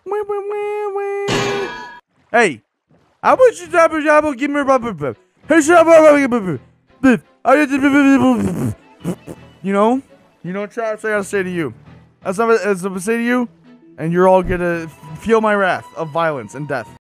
Hey, how about you give me you know what I gotta say to you. That's what I'm gonna say to you, and you're all gonna feel my wrath of violence and death.